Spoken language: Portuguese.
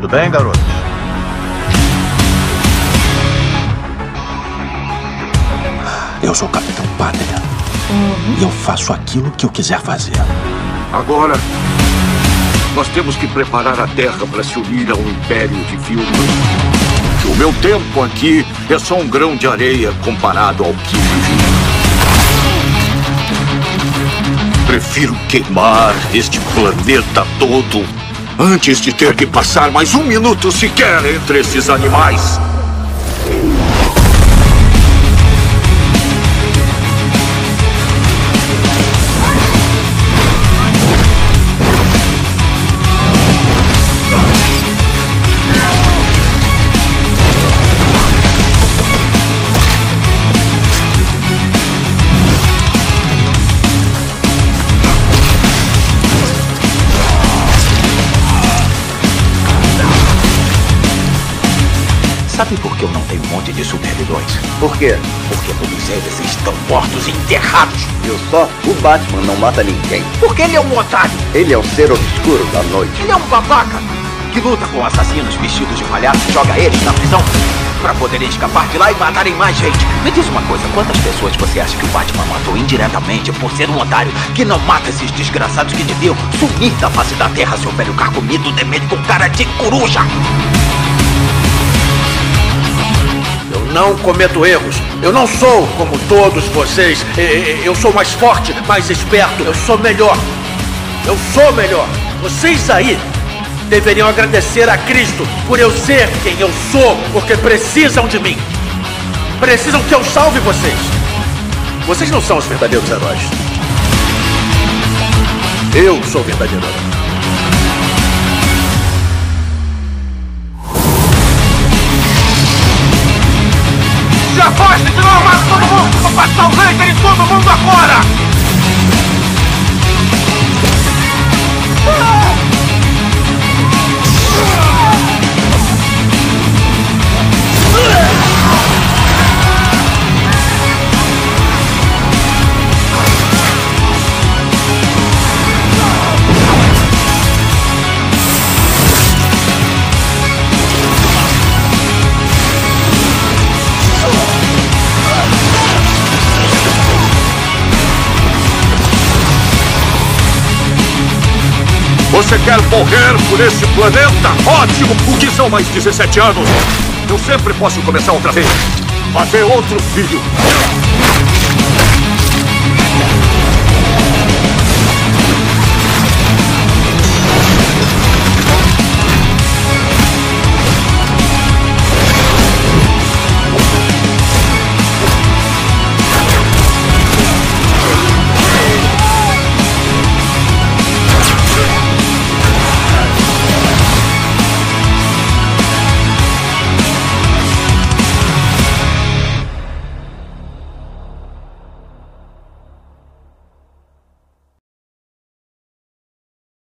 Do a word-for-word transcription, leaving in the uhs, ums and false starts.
Tudo bem, garoto? Eu sou o Capitão Pátria. Uhum. E eu faço aquilo que eu quiser fazer. Agora, nós temos que preparar a Terra para se unir a um império de vilões. O meu tempo aqui é só um grão de areia comparado ao que vivi. Prefiro queimar este planeta todo antes de ter que passar mais um minuto sequer entre esses animais. Sabe por que eu não tenho um monte de super-vilões? Por quê? Porque todos eles estão mortos e enterrados. Viu só? O Batman não mata ninguém. Porque ele é um otário. Ele é o ser obscuro da noite. Ele é um babaca que luta com assassinos vestidos de palhaço e joga eles na prisão pra poderem escapar de lá e matarem mais gente. Me diz uma coisa, quantas pessoas você acha que o Batman matou indiretamente por ser um otário que não mata esses desgraçados que deviam sumir da face da terra, seu velho carcomido, demente com cara de coruja? Eu não cometo erros. Eu não sou como todos vocês. Eu sou mais forte, mais esperto. Eu sou melhor. Eu sou melhor. Vocês aí deveriam agradecer a Cristo por eu ser quem eu sou, porque precisam de mim. Precisam que eu salve vocês. Vocês não são os verdadeiros heróis. Eu sou o verdadeiro herói. Se afaste, senão eu mato todo mundo! Vou passar o laser em todo mundo agora! Você quer morrer por esse planeta? Ótimo! O que são mais dezessete anos? Eu sempre posso começar outra vez. Fazer outro filho.